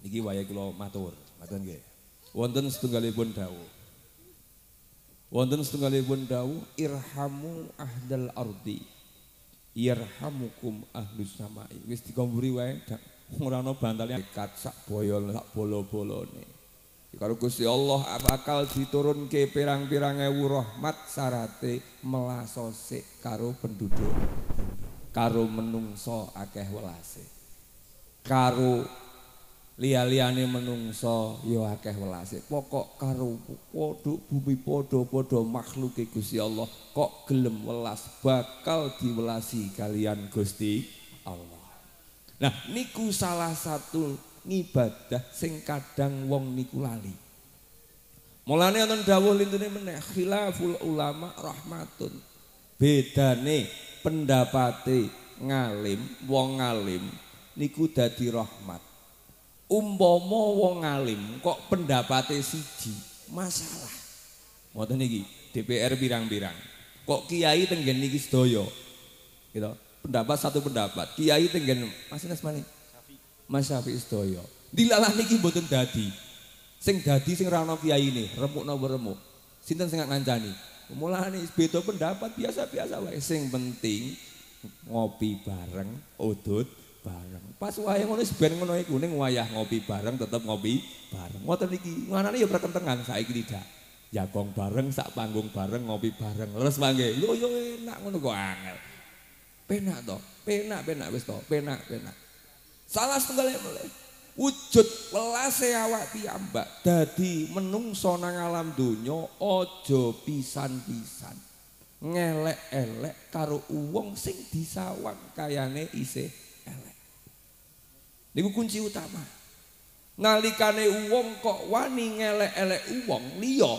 Niki wayahe kula matur, ngoten nggih. Wonten setunggalipun dawuh. Wonten setunggalipun dawuh irhamu ahdal ardi. Yarhamukum ahlus samai. Wis dikomburi wae ora ana bantale kat sak boyo sak bolo-bolone. Karo Gusti Allah bakal diturunke pirang-pirang ewu rahmat sarate melasosik karo penduduk. Karo menungso akeh welase. Karo liya-liyane menungso ya akeh welase. Pokok karo padha bumi padha-padha makhluke Gusti Allah kok gelem welas bakal diwelasi kalian Gusti Allah. Nah, niku salah satu ngibadah sing kadang wong niku lali. Mulane wonten dawuh lintune meneh khilaful ulama rahmatun. Bedane pendapate ngalim, wong ngalim niku dadi rahmat. Umpama wong ngalim kok pendapate siji, masalah. Ngoten iki DPR pirang-pirang. Kok kiai tenggen niki sedaya. Gitu. Pendapat satu pendapat. Kiai tenggen Mas Nasmani. Mas Syafi'i sedaya. Dilalah niki mboten dadi. Sing dadi sing ra ono kiyaine, remuk napa remuk. Sinten sing ngancani? Mulane beda pendapat biasa-biasa wae. Sing penting ngopi bareng, udut bareng. Pas wayah ngono ben ngono iku ning wayah ngopi bareng tetep ngopi bareng. Ngoten iki. Nganane ya perkentengan saiki tidak. Jagong bareng sak panggung bareng ngopi bareng. Leres mangke. Lho yo enak ngono kok angel. Penak to. Penak wis to. Penak. Salah setunggal mulai. Wujud welase awak piyambak dadi menungso nang alam donya aja pisan-pisan. Ngelek-elek karo wong sing disawang kayane isih elek. Niku kunci utama. Nalikane wong kok wani ngelek-elek wong liya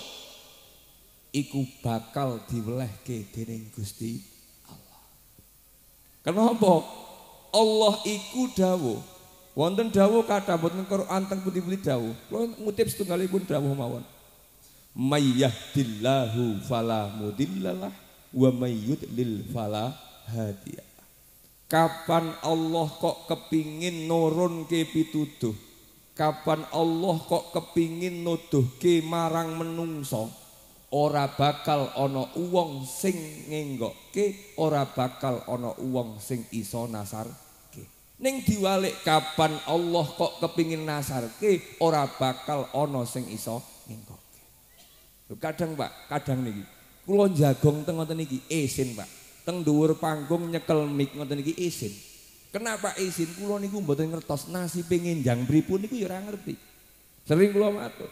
iku bakal diwelehke dening Gusti Allah. Kenapa? Allah iku dawuh. Wonten dawuh kathah boten Quran teng pundi-pundi dawuh. Kula ngutip setunggalipun dawuh mawon. May yahdillahu fala mudhillalah wa may yudlil fala hadiya. Kapan Allah kok kepingin nurunke pituduh? Kapan Allah kok kepingin nuduhke marang menungso? Ora bakal ana wong sing ngenggokke, ora bakal ana wong sing iso nasarke. Ning diwalik kapan Allah kok kepingin nasarke, ora bakal ana sing iso ngenggokke. Kadang Pak, kadang niki kula jagong teng ngoten niki isin Pak. Teng dhuwur panggung nyekel mic ngoten niki isin. Kenapa isin? Kula niku mboten ngertos nasibe ngenjang pripun niku ya ora ngerti. Sering kula matur.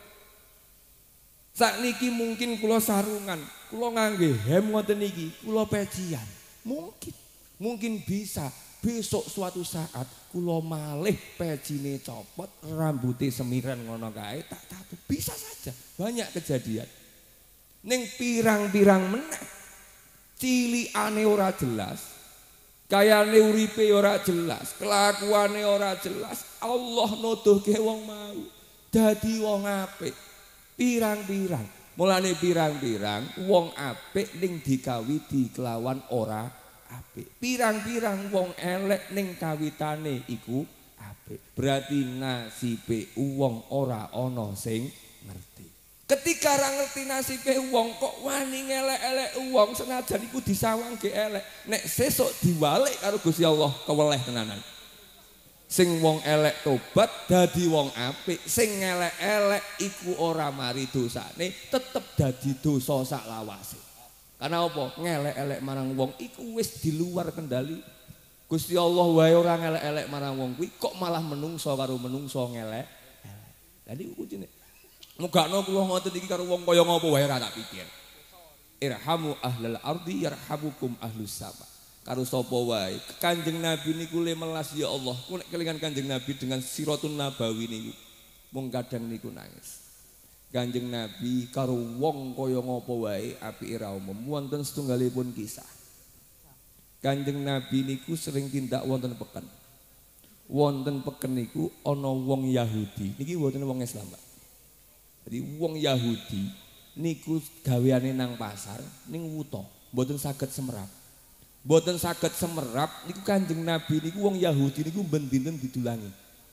Sakniki mungkin kula sarungan, kula ngangge hem ngoten niki, kula pecian. Mungkin bisa besok suatu saat kula malih pecine copot, rambute semiran ngono kae tak tatu. Bisa saja, banyak kejadian. Ning pirang-pirang meneh cilikane ora jelas, kayane uripe ora jelas, kelakuane ora jelas. Allah nuduhke wong mau dadi wong apik. Pirang-pirang, mulane pirang-pirang wong apik ning dikawiti kelawan ora apik. Pirang-pirang wong elek ning kawitane iku apik. Berarti nasibe wong ora ana sing ngerti. Ketika ra ngerti nasibe wong kok wani ngelek-elek wong senajan iku disawangke elek. Nek sesuk diwalik karo Gusti Allah keweleh tenanan. Sing wong elek tobat dadi wong apik, sing elek-elek iku ora mari dosane tetep dadi dosa sak lawase. Karena apa? Ngelek-elek marang wong iku wis di luar kendali Gusti Allah wae ora ngelek-elek marang wong kuwi kok malah menungso karo menungso ngelek. Dadi kuncine. Mugakno kula ngoten iki karo wong kaya ngapa wae ora tak pikir. Irhamu ahlal ardi yarhamukum ahlus sama. Karo sapa wae. Kanjeng Nabi niku le melas ya Allah. Ku nek kelingan Kanjeng Nabi dengan siratun nabawi niku mung kadang niku nangis. Kanjeng Nabi karo wong kaya ngapa wae apike ra umum. Wonten setunggalipun kisah. Kanjeng Nabi niku sering tindak wonten peken. Wonten peken niku ana wong Yahudi. Niki wonten wong Islam, Pak. Jadi wong Yahudi niku gaweane nang pasar ning wuta, mboten saged semerap. Mboten saged semerap niku Kanjeng Nabi niku wong Yahudi niku ben dinten didulangi.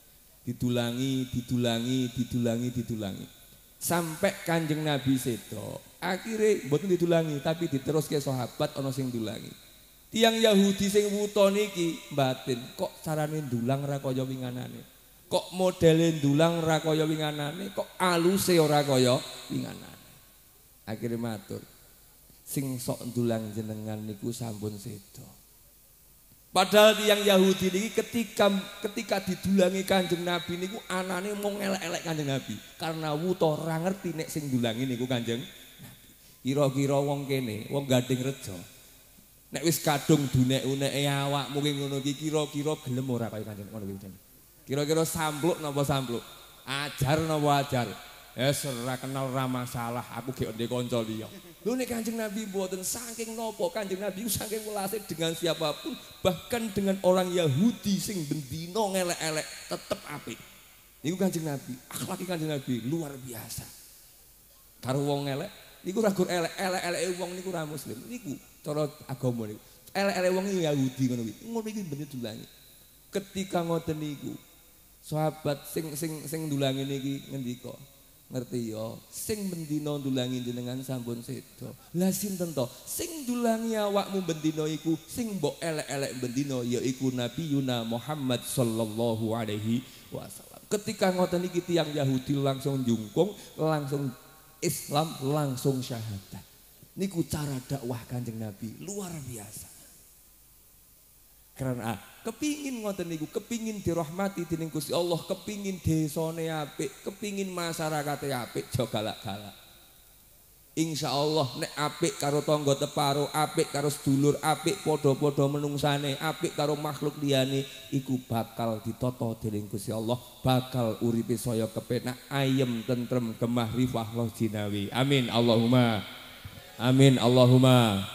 didulangi. Sampai Kanjeng Nabi sedo. Akhirnya mboten didulangi tapi diteruske sahabat ana sing dulangi. Tiang Yahudi sing wuta niki batin, kok carane ndulang ra kaya winganane. Kok modele ndulang ra kaya winganane, kok aluse ora kaya winganane. Akhirnya matur, sing sok ndulang jenengan niku sampun sedo. Padahal tiang Yahudi niki ketika didulangi Kanjeng Nabi niku anane mau elek-elek Kanjeng Nabi karena wuta ora ngerti nek sing dulangi niku Kanjeng Nabi. Kira-kira wong kene, wong Gading Rejo, nek wis kadung dunek-uneke awakmu ki ngono iki kira-kira gelem ora kaya Kanjeng ngono iki. Kira-kira sampluk napa sampluk? Ajar napa ajar? Ora kenal ora masalah, aku gek ndek kanca liya. Lho nek Kanjeng Nabi mboten saking napa Kanjeng Nabi saking welase dengan siapapun, bahkan dengan orang Yahudi sing bendina ngelek-elek tetep apik. Niku Kanjeng Nabi, akhlake Kanjeng Nabi luar biasa. Karo wong elek niku ra gur elek-eleke wong niku ra muslim. Niku cara agama niku. Elek-elek wong Yahudi ngono kuwi. Ngono iki bener dulangi. Ketika ngoten niku, sahabat sing dulangi niki ngendika, ngerti ya, sing bendina dulangi jenengan sampun sedo. Lah sinten to? Sing dulangi awakmu bendina iku sing mbok elek-elek bendina yaiku Nabi Yuna Muhammad sallallahu alaihi wasallam. Ketika ngoten niki tiyang Yahudi langsung jungkung, langsung Islam, langsung syahadat. Niku cara dakwah Kanjeng Nabi luar biasa. Karena kepingin ngoten niku, kepingin dirahmati dening Gusti Allah, kepingin desane apik, kepingin masyarakate apik, aja galak-galak. Insyaallah nek apik karo tangga teparo, apik karo sedulur, apik padha-padha menungsane, apik karo makhluk liyane, iku bakal ditata dening Gusti Allah, bakal uripe saya kepenak, ayem, tentrem, gemah, rifah, jinawi. Amin Allahumma. Amin Allahumma.